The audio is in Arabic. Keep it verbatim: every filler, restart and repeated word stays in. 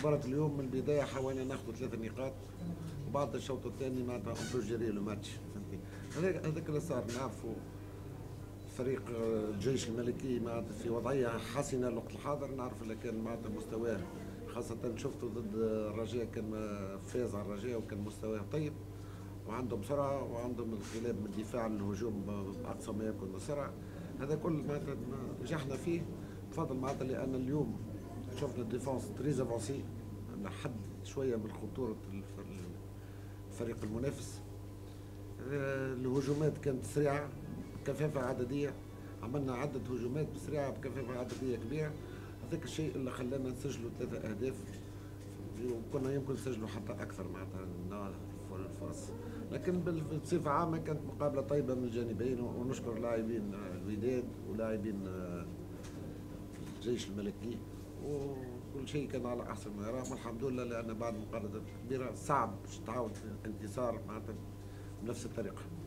مباراة اليوم من البداية حاولنا ناخذ ثلاثة نقاط، وبعد الشوط الثاني معناتها اون بو جيري لو ماتش، فهمتني. هذاك هذاك اللي صار نعرفوا. فريق الجيش الملكي معناتها في وضعية حسنة الوقت الحاضر، نعرف اللي كان معناتها مستواه، خاصة شفته ضد الرجاء كان فاز على الرجاء وكان مستواه طيب، وعندهم سرعة وعندهم انقلاب من الدفاع للهجوم بأقصى ما يكون بسرعة. هذا كل معناتها نجحنا فيه بفضل معناتها لأن اليوم شفنا الديفونس تريز افونسي، حد شوية من خطورة الفريق المنافس. الهجومات كانت سريعة بكثافة عددية، عملنا عدة هجومات بسرعة بكثافة عددية كبيرة، هذاك الشيء اللي خلانا نسجلوا ثلاثة أهداف، وكنا يمكن نسجلوا حتى أكثر معناتها الفرص. لكن بصفة عامة كانت مقابلة طيبة من الجانبين، ونشكر لاعبين الوداد ولاعبين الجيش الملكي، وكل شيء كان على أحسن ما يرام، والحمد لله، لأن بعد مقارنة كبيرة صعب باش تعاود انتصار معناتها بنفس الطريقة.